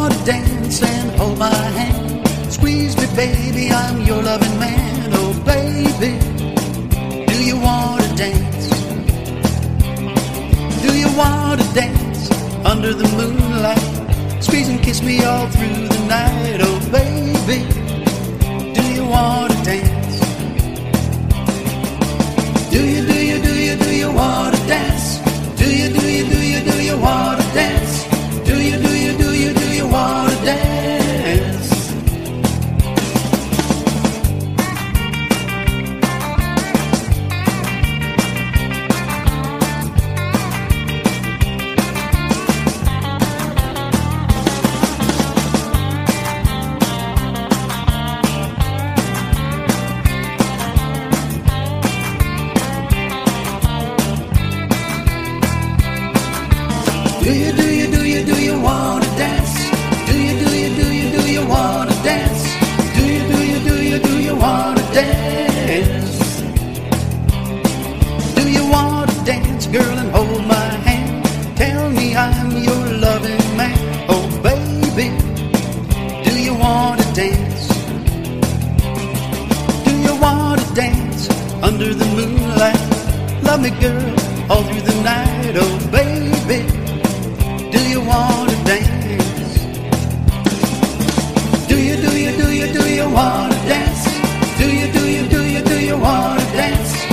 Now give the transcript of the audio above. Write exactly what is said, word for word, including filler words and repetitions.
wanna dance and hold my hand? Squeeze me, baby, I'm your loving man. Oh, baby, do you wanna dance? Do you wanna dance under the moonlight? Squeeze and kiss me all through the night. Oh, baby, do you wanna dance? Do you, do you, do you, do you wanna dance? Do you, do you, do you, do you wanna dance? Do you, do you, do you, do you wanna dance? Do you, do you, do you, do you wanna dance? Do you, do you, do you, do you wanna dance? Do you, do you, do you, do you wanna dance? Do you wanna dance, girl, and hold my hand? Tell me I'm your loving man. Oh, baby, do you wanna dance? Do you wanna dance under the moonlight? Love me, girl, all through the night. Oh, baby, do you wanna dance? Do you, do you, do you, do you wanna dance? Do you, do you, do you, do you wanna dance?